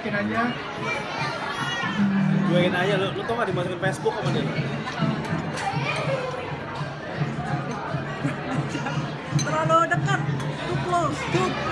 cuekin aja. Cuekin aja, lu tau gak dimasukin Facebook apa dia? Terlalu dekat, too close.